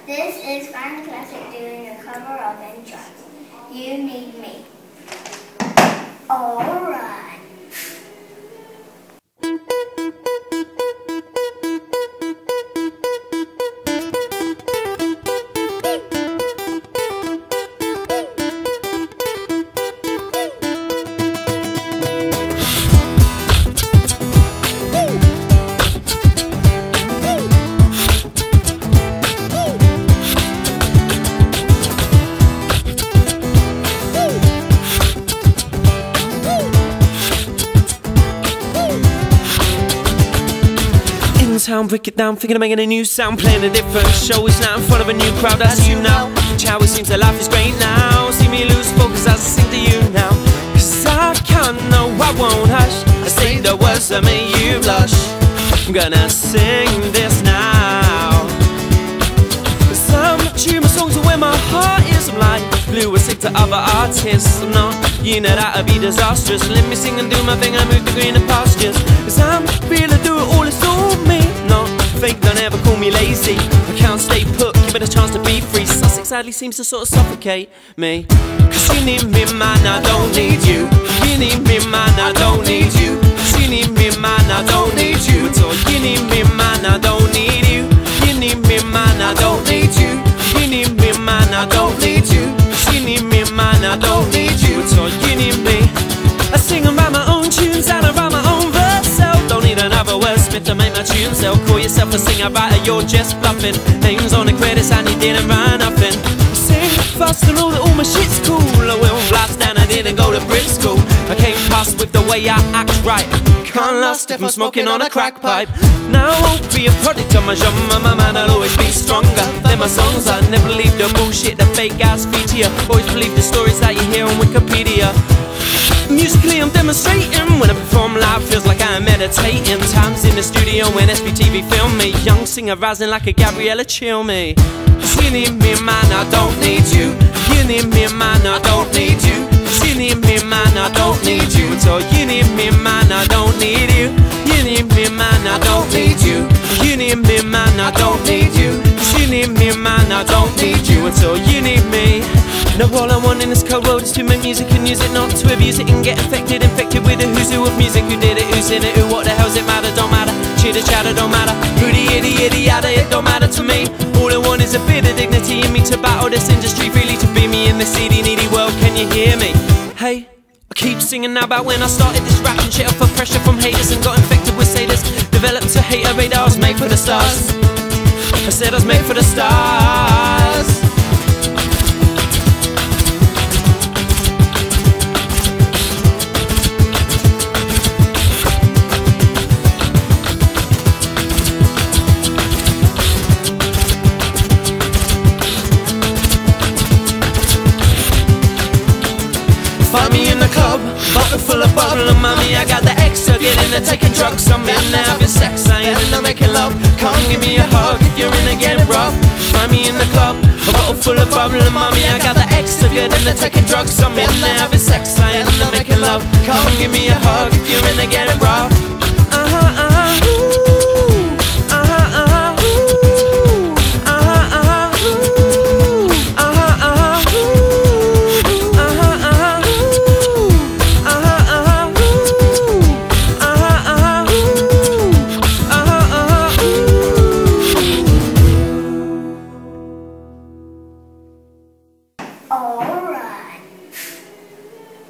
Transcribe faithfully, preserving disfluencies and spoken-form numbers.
This is FranClassic doing a cover of Intro. You Need Me. Alright. Town, break it down, thinking of making a new sound, playing a different show. It's now in front of a new crowd, as you know. How it seems that life is great now. See me lose focus as I sing to you now. Cause I can't, no, I won't hush. I say the words that make you blush. I'm gonna sing this now. Cause I'm tune my songs to where my heart is. I'm like blue or sick to other artists. I'm not, you know that'd be disastrous. Let me sing and do my thing, I move the greener pastures. Cause I'm real, I do it all, it's all me. Not fake, don't ever call me lazy. I can't stay put, give it a chance to be free. Sussex sadly seems to sort of suffocate me. Cause you need me, man, I don't need you. You need me, man, I don't need you. Cause you need me, man, I don't need you at all. You need me, man, I don't need you. You need me, man, I don't need you. You need me, man, I don't need you. Cause you need me, man, I don't need you at all. You need me. I sing and write my own tunes and I write my own verse. Don't need another wordsmith to make my tunes. They'll call yourself a singer writer, you're just bluffing. Names on the credits and you didn't write nothing. Sing fast and all that all my shit's cool. I went blast and I didn't go to Brit school. I came past with the way I act right. Can't last if I'm smoking on a crack pipe. Now I won't be a product of my genre. My man, I'll always be stronger than my songs. I never believe the bullshit that fake ass feed to you. Always believe the stories that you hear on Wikipedia. Musically I'm demonstrating. When I perform live feels like I'm meditating. Times in the studio when S B T V film me. Young singer rising like a Gabriella chill me. Cause you need me, man, I don't need you. You need me, man, I don't need you. Cause you need me, man, I don't need you at all. You need me, man, I don't need you. You need me, man, I don't need you. You need me, man, I don't need you. Cause you need me, man, I don't need you at all. You need me. No, all I want in this cold world is to make music and use it, not to abuse it and get infected, infected with the who's who of music. Who did it, who's in it, who, what the hell's it matter, don't matter. Chitter chatter, don't matter. Who the itty itty yada, it don't matter to me. All I want is a bit of dignity in me to battle this industry freely, to be me in this seedy needy world. Can you hear me? Hey, I keep singing now about when I started this rapping shit off of pressure from haters and got infected with satyrs. Developed a hater radar, I was made for the stars. I said I was made for the stars. Find me in the club, bottle full of bottle of mommy. I got the extra, get in there taking drugs. I'm in there having sex, I ain't in there making love. Come give me a hug if you're in there getting rough. Find me in the club, a bottle full of bottle of mommy. I got the extra, get in there taking drugs. I'm in there having sex, I ain't in there making love. Come give me a hug if you're in there getting rough. Uh-huh, uh-huh, ooh. Uh-huh, uh-huh, ooh. Uh-huh, uh-huh, ooh. Uh-huh, uh-huh, ooh. Alright.